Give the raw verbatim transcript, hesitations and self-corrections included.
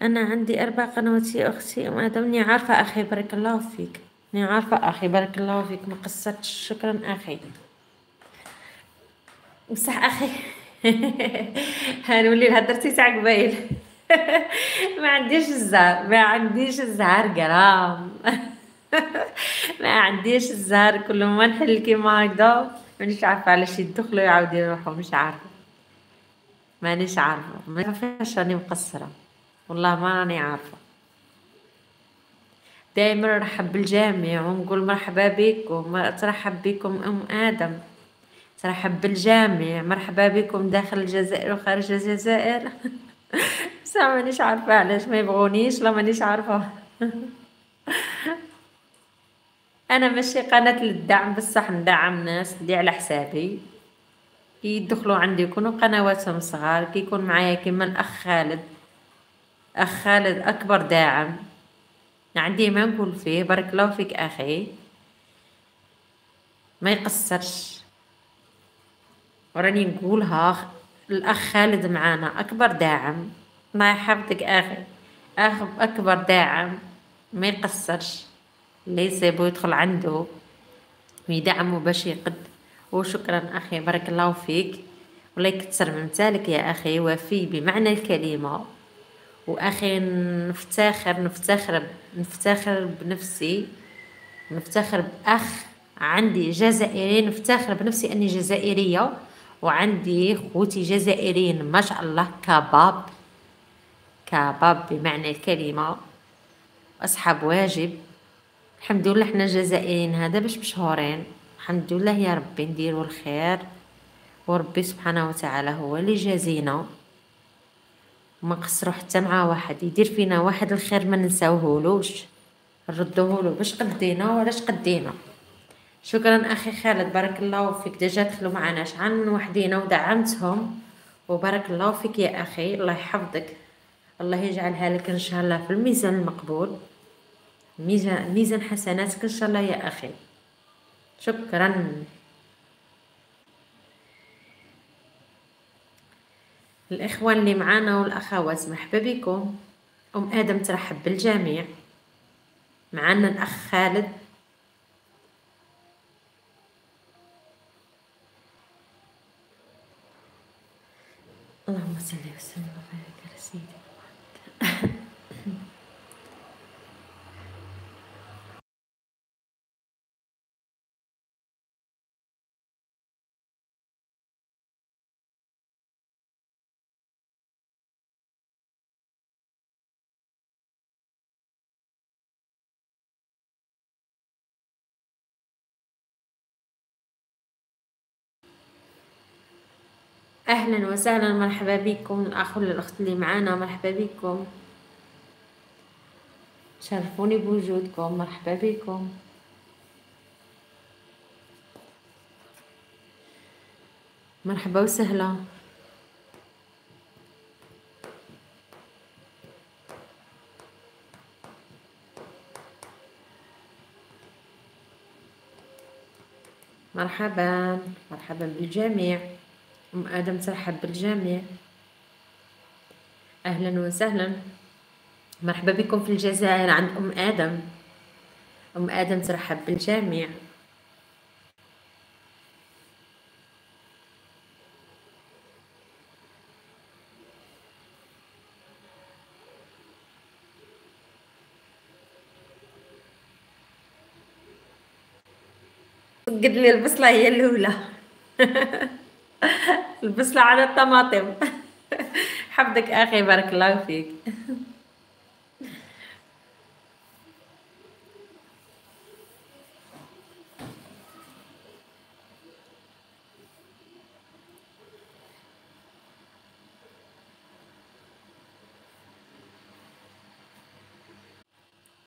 أنا عندي أربع قنوات يا أختي، أم آدم. إني عارفة أخي، بارك الله فيك. إني عارفة أخي، بارك الله فيك، ما قصرتش. شكرا أخي. بصح أخي هنولي هدرتي تاع قبايل ما عنديش الزهر، ما عنديش الزهر قرام ما عنديش الزهر. كل ما نحل كيما هكذا مانيش عارفة علاش يدخلوا يعاودوا يروحوا. مش عارفة، مانيش عارفة، ما عارفاش راني مقصرة، والله ما راني عارفة. دائما نرحب بالجميع ونقول مرحبا بكم، ترحب بكم أم آدم، ترحب بالجميع، مرحبا بكم داخل الجزائر وخارج الجزائر بس مانيش عارفة علاش ما يبغونيش، لا مانيش عارفة أنا ماشي قناة للدعم، بصح ندعم ناس اللي على حسابي، كي يدخلوا عندي يكونوا قنواتهم صغار، كي يكون معايا كيما الأخ خالد. أخ خالد أكبر داعم، عندي ما نقول فيه، بارك الله فيك أخي، ما يقصرش. وراني نقولها، الأخ خالد معانا أكبر داعم، الله يحفظك أخي، أخ أكبر داعم، ما يقصرش، اللي يصيبو يدخل عنده ويدعمه باش يقد. وشكرا أخي، بارك الله فيك، والله يكثر من مثالك يا أخي، وفي بمعنى الكلمة. وأخي نفتخر نفتخر نفتخر بنفسي، نفتخر بأخ عندي جزائري، نفتخر بنفسي أني جزائرية، وعندي خوتي جزائريين ما شاء الله كباب كباب بمعنى الكلمة، أصحاب واجب. الحمد لله حنا الجزائريين هذا باش مشهورين، الحمد لله يا ربي نديروا الخير، وربي سبحانه وتعالى هو اللي جازينا، ما نقصروا حتى مع واحد يدير فينا واحد الخير ما ننساوهولوش، نردوهولو باش قدينا ولاش قدينا. شكرا اخي خالد، بارك الله فيك، ديجا دخلوا معنا شحال من وحدينا ودعمتهم، وبارك الله فيك يا اخي، الله يحفظك، الله يجعلها لك ان شاء الله في الميزان المقبول، ميزان ميزان حسناتك ان شاء الله يا اخي. شكرا. الاخوان اللي معانا والاخوات مرحبا بكم، ام ادم ترحب بالجميع، معنا الاخ خالد. اللهم صل وسلم وبارك على سيدنا محمد اهلا وسهلا، مرحبا بكم الاخ والاخت اللي معانا، مرحبا بكم، شرفوني بوجودكم، مرحبا بكم. مرحبا وسهلا. مرحبا مرحبا بالجميع، ام ادم ترحب بالجميع، اهلا وسهلا، مرحبا بكم في الجزائر عند ام ادم، ام ادم ترحب بالجميع. قد لي البصله هي الاولى البصله على الطماطم حفظك اخي، بارك الله فيك